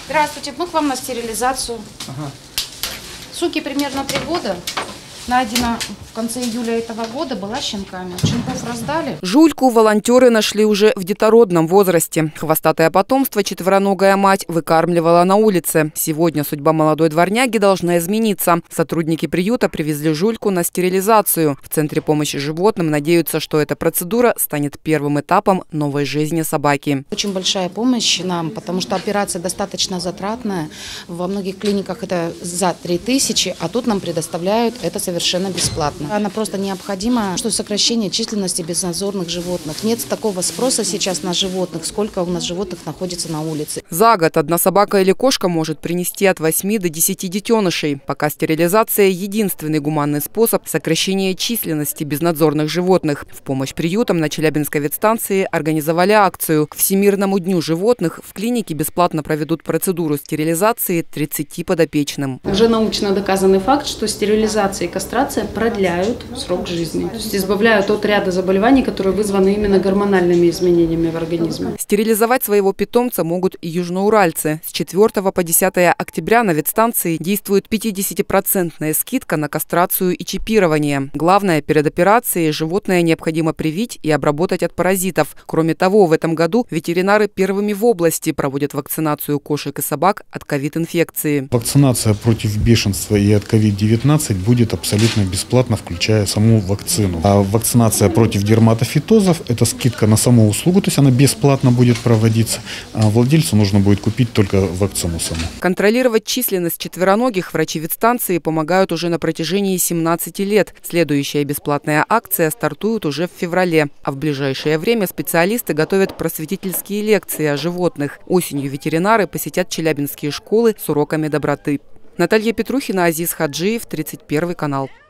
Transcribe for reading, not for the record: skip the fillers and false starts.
Здравствуйте, мы к вам на стерилизацию. Ага. Суки примерно 3 года. Найдена в конце июля этого года, была щенками. Щенков раздали. Жульку волонтеры нашли уже в детородном возрасте. Хвостатое потомство четвероногая мать выкармливала на улице. Сегодня судьба молодой дворняги должна измениться. Сотрудники приюта привезли Жульку на стерилизацию. В Центре помощи животным надеются, что эта процедура станет первым этапом новой жизни собаки. Очень большая помощь нам, потому что операция достаточно затратная. Во многих клиниках это за 3000, а тут нам предоставляют это совершенно бесплатно. Она просто необходима, что сокращение численности безнадзорных животных. Нет такого спроса сейчас на животных, сколько у нас животных находится на улице. За год одна собака или кошка может принести от 8 до 10 детенышей. Пока стерилизация – единственный гуманный способ сокращения численности безнадзорных животных. В помощь приютам на Челябинской ветстанции организовали акцию. К Всемирному дню животных в клинике бесплатно проведут процедуру стерилизации 30 подопечным. Уже научно доказанный факт, что стерилизация и кастрация продляют срок жизни. То есть избавляют от ряда заболеваний, которые вызваны именно гормональными изменениями в организме. Стерилизовать своего питомца могут и южноуральцы. С 4 по 10 октября на ветстанции действует 50% скидка на кастрацию и чипирование. Главное, перед операцией животное необходимо привить и обработать от паразитов. Кроме того, в этом году ветеринары первыми в области проводят вакцинацию кошек и собак от ковид-инфекции. Вакцинация против бешенства и от COVID-19 будет абсолютно бесплатно, включая саму вакцину. А вакцинация против дерматофитозов – это скидка на саму услугу, то есть она бесплатно будет проводиться. А владельцу нужно будет купить только вакцину саму. Контролировать численность четвероногих врачи ветстанции помогают уже на протяжении 17 лет. Следующая бесплатная акция стартует уже в феврале. А в ближайшее время специалисты готовят просветительские лекции о животных. Осенью ветеринары посетят челябинские школы с уроками доброты. Наталья Петрухина, Азиз Хаджиев, 31 канал.